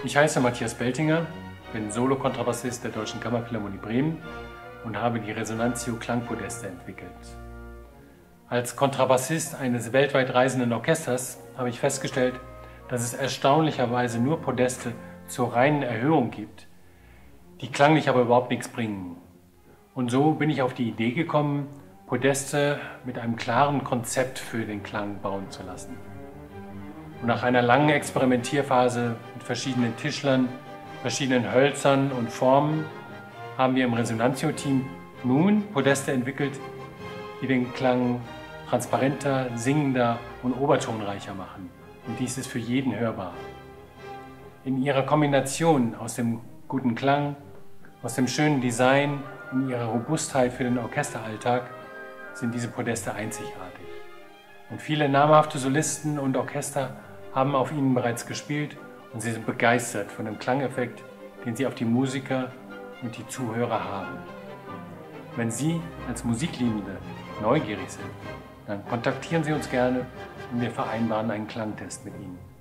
Ich heiße Matthias Beltinger, bin Solo-Kontrabassist der Deutschen Kammerphilharmonie Bremen und habe die Resonantio Klangpodeste entwickelt. Als Kontrabassist eines weltweit reisenden Orchesters habe ich festgestellt, dass es erstaunlicherweise nur Podeste zur reinen Erhöhung gibt, die klanglich aber überhaupt nichts bringen. Und so bin ich auf die Idee gekommen, Podeste mit einem klaren Konzept für den Klang bauen zu lassen. Und nach einer langen Experimentierphase mit verschiedenen Tischlern, verschiedenen Hölzern und Formen haben wir im Resonantio-Team nun Podeste entwickelt, die den Klang transparenter, singender und obertonreicher machen. Und dies ist für jeden hörbar. In ihrer Kombination aus dem guten Klang, aus dem schönen Design und ihrer Robustheit für den Orchesteralltag sind diese Podeste einzigartig. Und viele namhafte Solisten und Orchester haben auf ihnen bereits gespielt und sie sind begeistert von dem Klangeffekt, den sie auf die Musiker und die Zuhörer haben. Wenn Sie als Musikliebende neugierig sind, dann kontaktieren Sie uns gerne und wir vereinbaren einen Klangtest mit Ihnen.